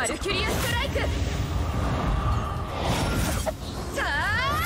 バルキュリアストライク。さあ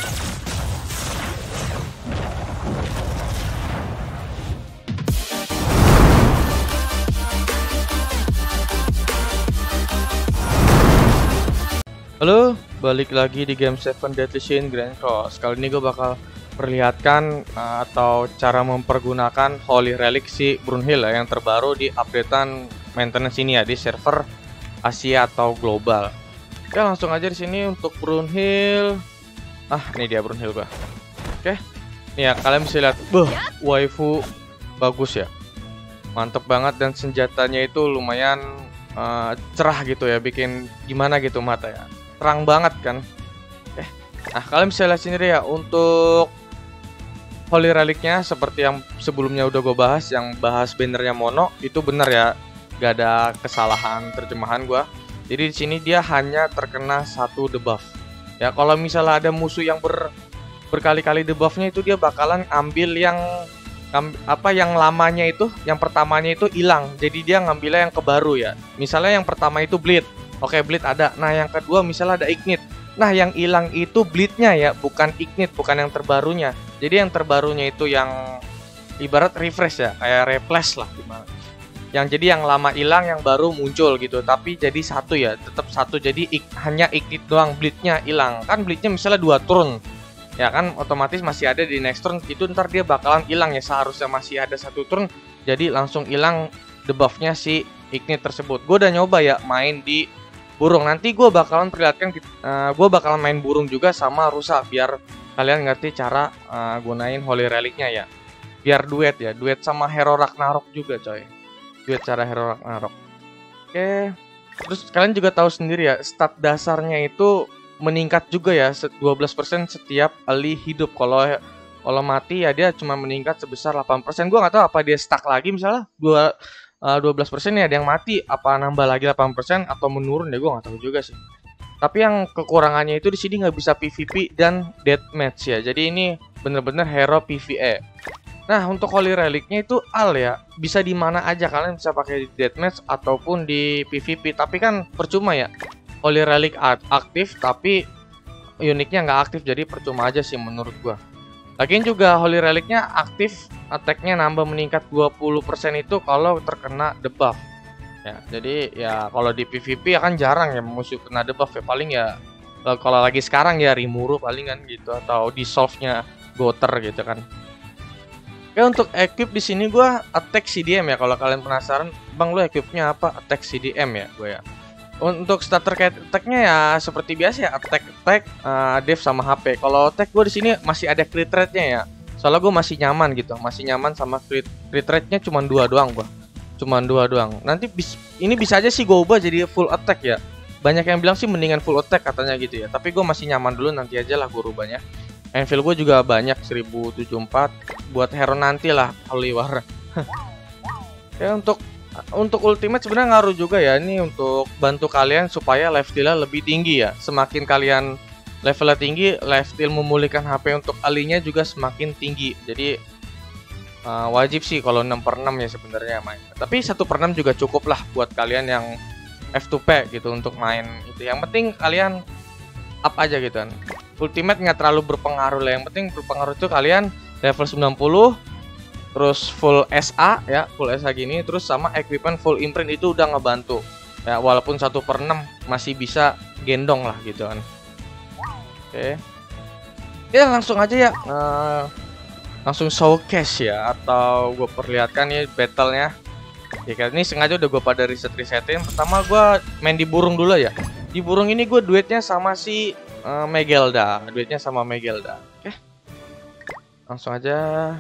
Halo, balik lagi di game 7 Deadly Sin Grand Cross. Kali ini gue bakal perlihatkan atau cara mempergunakan Holy Relic si Brunhild ya, yang terbaru di updatean maintenance ini ya, di server Asia atau global. Oke, langsung aja di sini untuk Brunhild. Ini dia Brunhild gua. Oke. Nih ya, kalian bisa lihat, waifu bagus ya. Mantep banget, dan senjatanya itu lumayan cerah gitu ya, bikin gimana gitu mata ya. Terang banget kan. Nah, kalian bisa lihat sendiri ya, untuk Holy Relicnya seperti yang sebelumnya udah gue bahas, yang bahas bannernya mono, itu bener ya, gak ada kesalahan terjemahan gue. Jadi di sini dia hanya terkena satu debuff. Ya, kalau misalnya ada musuh yang berkali-kali debuffnya, itu dia bakalan ambil yang lamanya itu, yang pertamanya itu hilang. Jadi dia ngambilnya yang kebaru ya. Misalnya yang pertama itu bleed. Oke, bleed ada. Nah, yang kedua misalnya ada ignite. Nah, yang hilang itu bleednya ya, bukan ignite, bukan yang terbarunya. Jadi yang terbarunya itu yang ibarat refresh ya, kayak replace lah gimana. Yang jadi yang lama hilang, yang baru muncul gitu. Tapi jadi satu ya, tetap satu. Jadi hanya ignite doang, bleednya hilang. Kan bleednya misalnya 2 turn. Ya kan, otomatis masih ada di next turn. Itu ntar dia bakalan hilang ya, seharusnya masih ada 1 turn. Jadi langsung hilang debuffnya si ignite tersebut. Gue udah nyoba ya main di burung. Nanti gue bakalan perlihatkan, gue bakalan main burung juga sama rusa, biar kalian ngerti cara gunain Holy Relicnya ya. Biar duet ya, duet sama Hero Ragnarok juga coy. Duet cara Hero Ragnarok. Oke. Terus kalian juga tahu sendiri ya, stat dasarnya itu meningkat juga ya, 12% setiap kali hidup. Kalau mati ya dia cuma meningkat sebesar 8%. Gue nggak tahu apa dia stuck lagi misalnya 12% ya, ada yang mati, apa nambah lagi 8% atau menurun ya, gue nggak tahu juga sih. Tapi yang kekurangannya itu di sini nggak bisa PvP dan deathmatch ya. Jadi ini bener-bener hero PvE. Nah, untuk Holy Relicnya itu ya, bisa di mana aja, kalian bisa pakai di deathmatch ataupun di PvP. Tapi kan percuma ya, Holy Relic aktif tapi uniknya nggak aktif, jadi percuma aja sih menurut gua. Lagian juga Holy Relicnya aktif, attack-nya nambah meningkat 20% itu kalau terkena debuff. Ya, jadi ya kalau di PvP ya kan jarang ya musuh kena debuff ya, paling ya kalau lagi sekarang ya Rimuru palingan gitu, atau dissolve-nya Goter gitu kan. Oke, untuk equip di sini gua attack CDM ya. Kalau kalian penasaran, Bang lu equipnya apa? Attack CDM ya gue ya. Untuk starter attack-nya ya seperti biasa ya, attack, def sama HP. Kalau attack gue di sini masih ada crit rate-nya ya. Soalnya gue masih nyaman gitu, masih nyaman sama crit rate-nya cuma 2 doang gua. Cuma 2 doang. Nanti ini bisa aja sih gue ubah jadi full attack ya. Banyak yang bilang sih mendingan full attack katanya gitu ya. Tapi gue masih nyaman dulu, nanti aja lah gue rubahnya. Anvil gue juga banyak 1074 buat hero nanti lah, Holy War. Ya, untuk ultimate sebenarnya ngaruh juga ya. Ini untuk bantu kalian supaya life steal-nya lebih tinggi ya. Semakin kalian levelnya tinggi, life steal memulihkan HP untuk alinya juga semakin tinggi. Jadi wajib sih kalau 6/6 ya sebenarnya main. Tapi 1/6 juga cukup lah buat kalian yang F2P gitu untuk main itu. Yang penting kalian up aja gitu kan. Ultimate nggak terlalu berpengaruh lah. Yang penting berpengaruh itu kalian level 90, terus full SA ya, full SA gini, terus sama equipment full imprint, itu udah ngebantu ya. Walaupun 1/6 masih bisa gendong lah gitu kan. Oke. Ya langsung aja ya, langsung showcase ya, atau gue perlihatkan ya battle-nya. Ya kan, ini sengaja udah gue pada resetin. Pertama gue main di burung dulu ya. Di burung ini gue duetnya sama si Megelda. Oke. Langsung aja.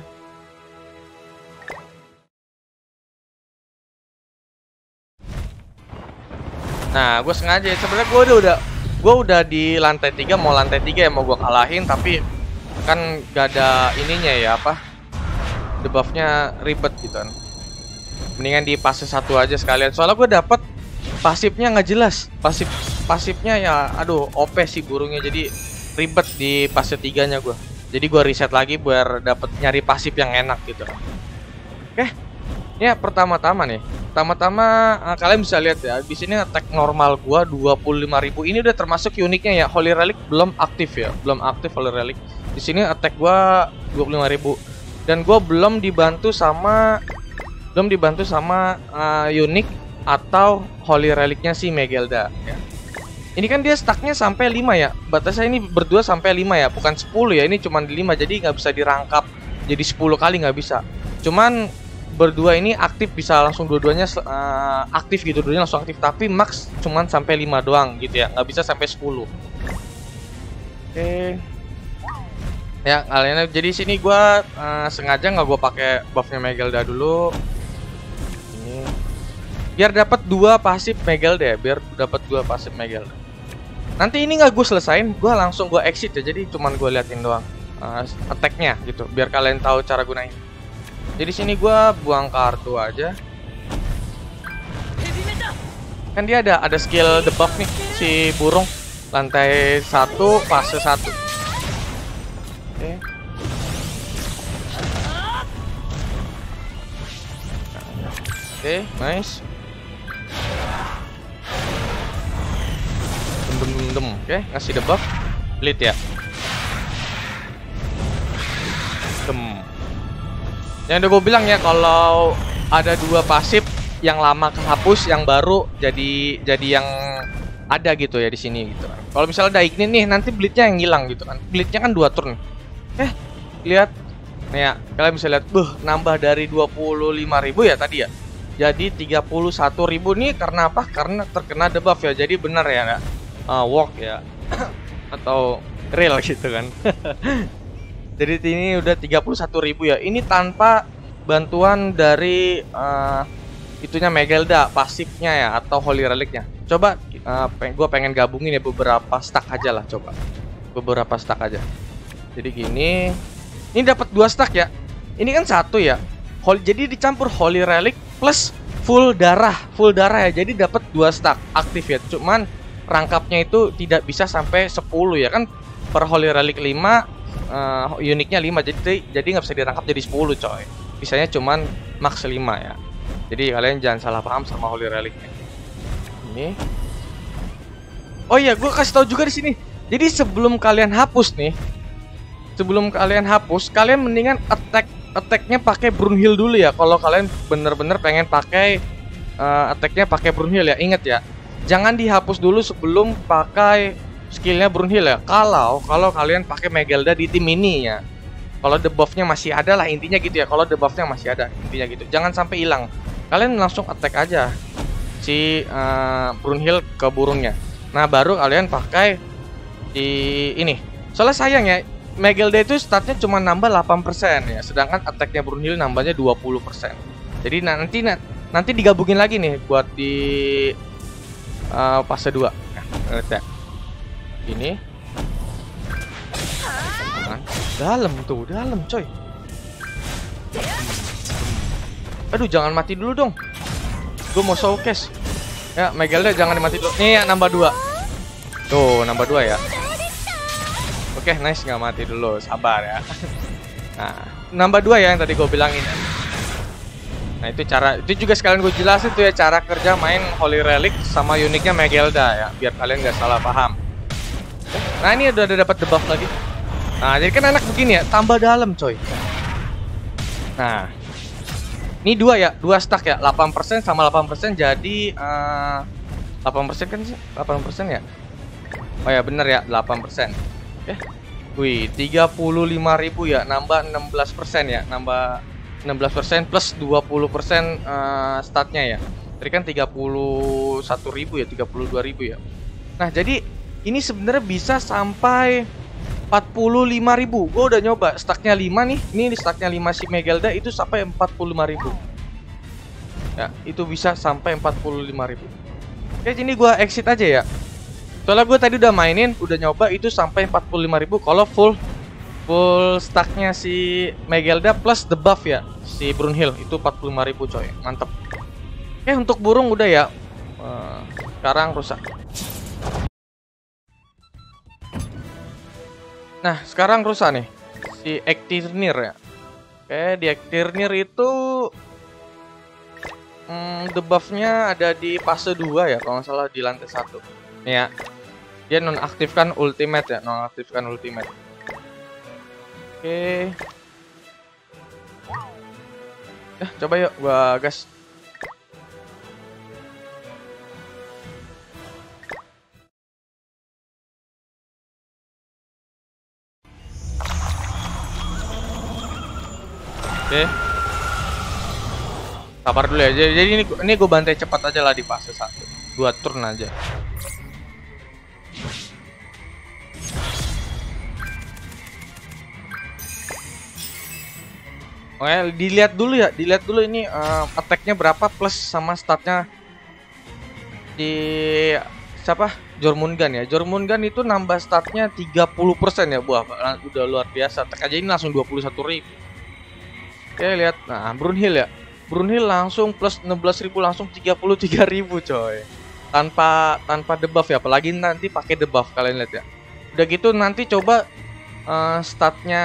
Nah, gue sengaja sebenarnya gue udah di lantai 3, mau lantai 3 ya, mau gue kalahin, tapi kan gak ada ininya ya, apa, debuffnya ribet gitu kan. Mendingan di fase 1 aja sekalian. Soalnya gue dapet pasifnya nggak jelas. Pasifnya ya aduh OP sih burungnya, jadi ribet di fase 3-nya gue. Jadi gue reset lagi biar dapet nyari pasif yang enak gitu. Oke. Ya, pertama-tama nih. Pertama-tama kalian bisa lihat ya, di sini attack normal gua 25.000. Ini udah termasuk uniknya ya. Holy Relic belum aktif ya. Belum aktif Holy Relic. Di sini attack gua 25.000. Dan gua belum dibantu sama unik atau Holy Relicnya si Megelda ya. Ini kan dia stacknya sampai 5 ya. Batasnya ini berdua sampai 5 ya, bukan 10 ya. Ini cuma 5, jadi nggak bisa dirangkap jadi 10 kali, nggak bisa. Cuman berdua ini aktif, bisa langsung dua-duanya aktif gitu, dua-duanya langsung aktif. Tapi max cuman sampai 5 doang gitu ya, nggak bisa sampai 10. Oke. Ya kalian, jadi sini gua sengaja nggak gua pakai buffnya Megelda dulu. Ini biar dapat 2 pasif Megelda ya, biar dapat 2 pasif Megelda. Nanti ini nggak gue selesain, gue langsung gue exit ya. Jadi cuman gue liatin doang attack-nya gitu, biar kalian tahu cara gunain. Jadi sini gue buang kartu aja. Kan dia ada skill debuff nih si burung, lantai 1 fase 1. Oke. Oke, nice. Oke, ngasih debuff bleed ya. Yang udah gue bilang ya, kalau ada 2 pasif yang lama kehapus, yang baru jadi yang ada gitu ya di sini gitu kan. Kalau misalnya ada ignite nih, nanti bleednya yang hilang gitu kan. Bleednya kan 2 turn. Lihat nih ya, kalian bisa lihat, nambah dari 25.000 ya tadi ya, jadi 31.000 nih. Karena apa? Karena terkena debuff ya. Jadi benar ya, walk ya atau real gitu kan. Jadi ini udah 31.000 ya. Ini tanpa bantuan dari itunya Megelda, pasifnya ya, atau Holy Relicnya. Coba gue pengen gabungin ya beberapa stack aja lah, coba beberapa stack aja. Jadi gini, ini dapat 2 stack ya. Ini kan 1 ya. Jadi dicampur Holy Relic plus full darah ya. Jadi dapat 2 stack aktif ya. Cuman rangkapnya itu tidak bisa sampai 10 ya kan. Per Holy Relic 5, uniknya 5, jadi nggak bisa dirangkap jadi 10 coy. Bisanya cuman max 5 ya. Jadi kalian jangan salah paham sama Holy Relicnya. Ini. Oh iya, gue kasih tahu juga di sini. Jadi sebelum kalian hapus nih, kalian mendingan attacknya pakai Brunhild dulu ya. Kalau kalian bener-bener pengen pakai attacknya pakai Brunhild ya. Ingat ya, jangan dihapus dulu sebelum pakai skillnya Brunhild ya. Kalau kalian pakai Megelda di tim ini ya, kalau debuffnya masih ada lah, intinya gitu ya. Kalau debuffnya masih ada, intinya gitu. Jangan sampai hilang. Kalian langsung attack aja si Brunhild ke burungnya. Nah baru kalian pakai di ini. Soalnya sayang ya, Megelda itu statnya cuma nambah 8% ya, sedangkan attacknya Brunhild nambahnya 20%. Jadi nanti digabungin lagi nih buat di fase 2. Nah, ini dalam coy. Aduh, jangan mati dulu dong. Gue mau showcase. Ya, Megelda jangan mati dulu. Nih ya, nambah 2. Tuh, nambah 2 ya. Oke, nice, nggak mati dulu, sabar ya. Nah, nambah 2 ya yang tadi gue bilangin. Nah, itu juga sekalian gue jelasin tuh ya, cara kerja main Holy Relic sama uniknya Megelda ya, biar kalian nggak salah paham. Nah, ini udah dapat debuff lagi. Nah, jadi kan enak begini ya, tambah dalam coy. Nah, ini 2 ya, 2 stack ya, 8% sama 8% jadi 8% kan sih? 8% ya? Oh ya, bener ya, 8%. Wih, 35.000 ya, nambah 16% ya, nambah 16% plus 20% statnya ya. Tadi kan 31.000 ya, 32.000 ya. Nah, jadi ini sebenarnya bisa sampai 45.000. Gue udah nyoba stacknya 5 nih. Ini stacknya 5 si Megelda itu sampai 45.000. Ya, itu bisa sampai 45.000. Oke, ini gue exit aja ya. Soalnya gue tadi udah mainin, udah nyoba itu sampai 45.000 kalau full stacknya si Megelda plus debuff ya si Brunhild itu 45.000 coy, mantep. Oke, untuk burung udah ya. Sekarang rusak. Nah, sekarang rusak nih si Ektirnir ya. Oke, di Ektirnir itu Debuffnya ada di fase 2 ya, kalau nggak salah di lantai 1. Nih ya. Dia nonaktifkan ultimate ya, nonaktifkan ultimate. Oke. Ya, coba yuk gua gas. Oke. Sabar dulu ya. Jadi ini gue bantai cepat aja lah di fase 1. 2 turn aja. Oke, dilihat dulu ya. Dilihat dulu ini attack-nya berapa plus sama statnya di siapa? Jormungand ya. Jormungand itu nambah statnya 30% ya, buah. Udah luar biasa. Attack aja ini langsung 21.000. Oke, lihat. Nah, Brunhild ya. Brunhild langsung plus 16.000, langsung 33.000 coy. Tanpa debuff ya, apalagi nanti pakai debuff, kalian lihat ya. Udah gitu nanti coba statnya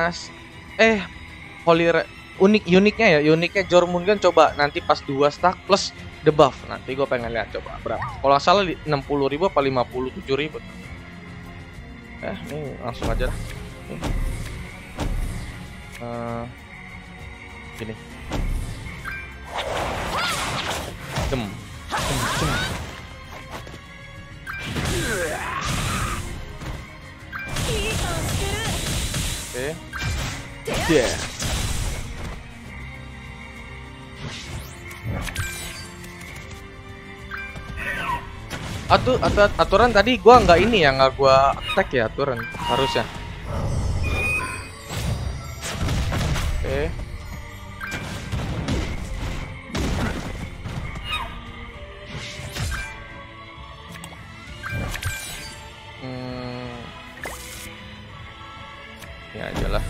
uniknya Jormungand coba nanti pas 2 stack plus debuff. Nanti gue pengen lihat coba berapa. Kalau nggak salah 60.000 apa 57.000. Ini langsung aja lah. Gini. Oke. Yeah. Aturan tadi gua nggak ini ya, nggak gua attack ya aturan harusnya. Oke. Ya aja lah.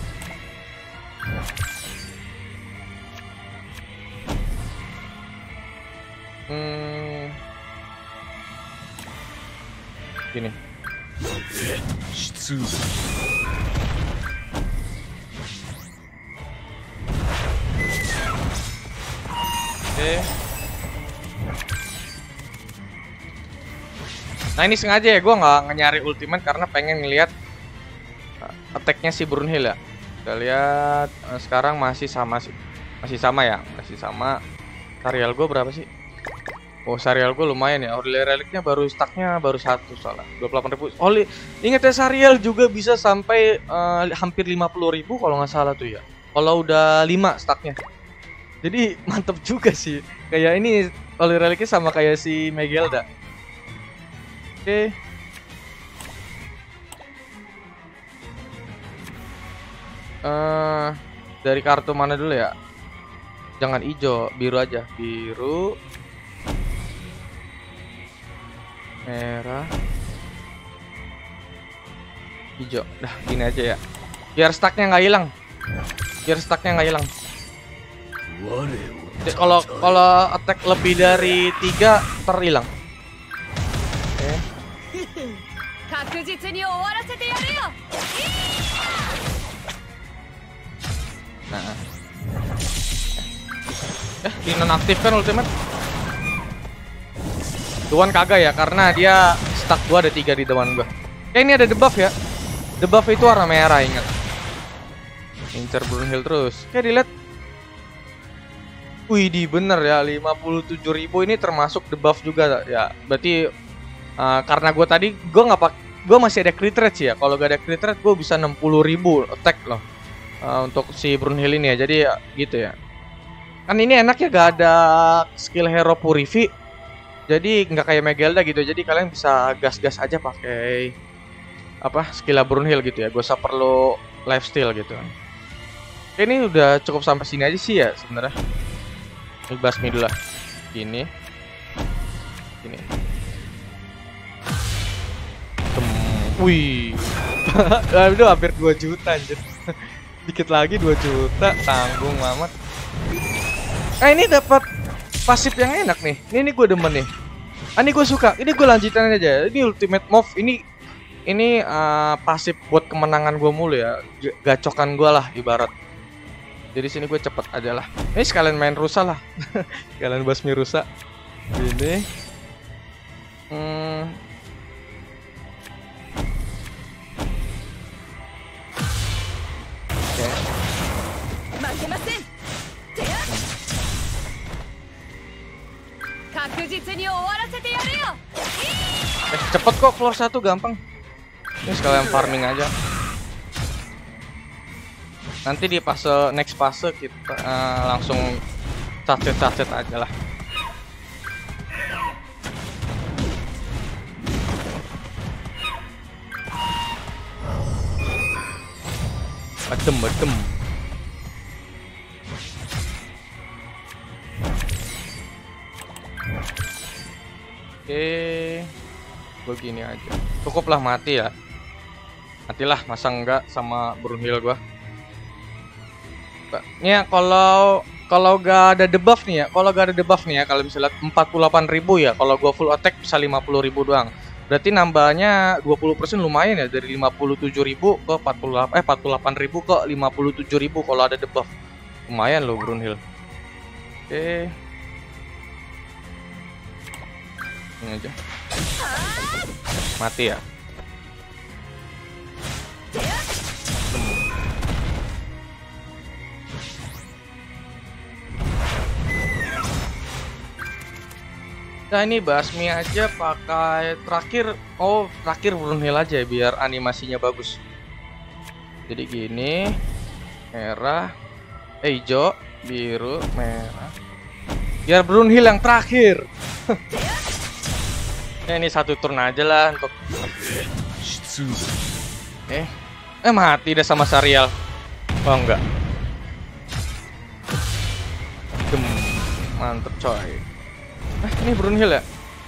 Gini. Oke. Nah ini sengaja ya, gue nggak nyari ultimate karena pengen ngeliat attack-nya si Brunhild ya. Kita lihat sekarang masih sama sih, masih sama ya, masih sama. Sarial gue berapa sih? Oh, Sarial gue lumayan ya. Holy Relicnya baru stacknya baru 1 soalnya 28.000. Holy, ingat ya Sarial juga bisa sampai hampir 50.000 kalau nggak salah tuh ya. Kalau udah 5 stacknya. Jadi mantep juga sih. Kayak ini Holy Relicnya sama kayak si Megelda. Oke. Dari kartu mana dulu ya? Jangan hijau, biru aja. Biru, merah, hijau. Dah gini aja ya. Biar stacknya nggak hilang. Kalau attack lebih dari 3 terhilang. Oke. Nah. Dinonaktifkan ultimate. Tuan kagak ya, karena dia stack gua ada 3 di depan gua. Ini ada debuff ya. Debuff itu warna merah, ingat. Incer Brunhild terus. Dilihat. Wih, bener ya, 57.000 ini termasuk debuff juga ya. Berarti karena gua tadi gua masih ada crit rate sih ya. Kalau gak ada crit rate gua bisa 60.000 attack loh. Untuk si Brunhild ini ya. Jadi ya gitu ya. Kan ini enak ya, gak ada skill hero purify. Jadi nggak kayak Megelda gitu. Jadi kalian bisa gas-gas aja pakai skill Brunhild gitu ya. Gak usah perlu lifesteal gitu. Oke, ini udah cukup sampai sini aja sih ya sebenarnya. Ini basmi dulu lah. Gini. Wih. Aduh, hampir 2 juta anjir. Dikit lagi 2 juta, tanggung amat. Ini dapat pasif yang enak nih. Ini gue demen nih. Ini gue suka. Ini gue lanjutin aja. Ini ultimate move. Ini pasif buat kemenangan gue mulu ya. Gacokan gue lah ibarat. Jadi sini gue cepet aja lah. Ini sekalian main rusa lah. Sekalian basmi rusa. Ini. Oke. Cepet kok floor 1 gampang. Ini sekalian farming aja. Nanti di next fase kita langsung sacet aja lah. Badem. Oke, begini aja. Cukuplah mati ya. Matilah, masa enggak sama Brunhild gua. Nih ya, kalau gak ada debuff nih ya, kalau misalnya 48.000 ya, kalau gua full attack bisa 50.000 doang. Berarti nambahnya 20% lumayan ya, dari 57.000 ke 48.000 ke 57.000 kalau ada debuff. Lumayan loh Brunhild. Oke. Ini aja. Mati ya. Nah ini basmi aja pakai terakhir. Oh terakhir Brunhild aja biar animasinya bagus. Jadi gini, merah, hijau, biru, merah. Biar Brunhild yang terakhir. Ya, ini 1 turn aja lah untuk. Mati dah sama Sariel. Oh enggak. Mantep coy. Ini Brunhild ya.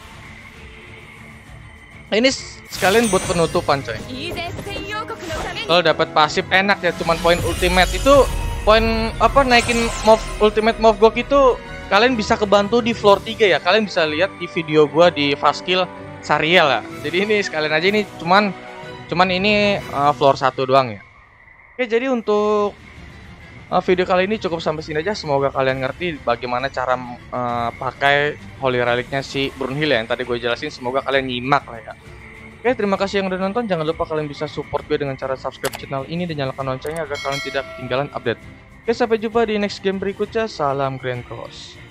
Ini sekalian buat penutupan coy. Kalau dapat pasif enak ya, cuman poin ultimate itu poin apa naikin move ultimate move gok itu kalian bisa kebantu di floor 3 ya. Kalian bisa lihat di video gua di fast kill Sariel ya. Jadi ini sekalian aja ini cuman ini floor 1 doang ya. Oke, jadi untuk video kali ini cukup sampai sini aja. Semoga kalian ngerti bagaimana cara pakai Holy Relic-nya si Brunhild ya, yang tadi gue jelasin. Semoga kalian nyimak lah ya. Oke, terima kasih yang udah nonton. Jangan lupa kalian bisa support gue dengan cara subscribe channel ini dan nyalakan loncengnya agar kalian tidak ketinggalan update. Oke, sampai jumpa di next game berikutnya. Salam Grand Cross.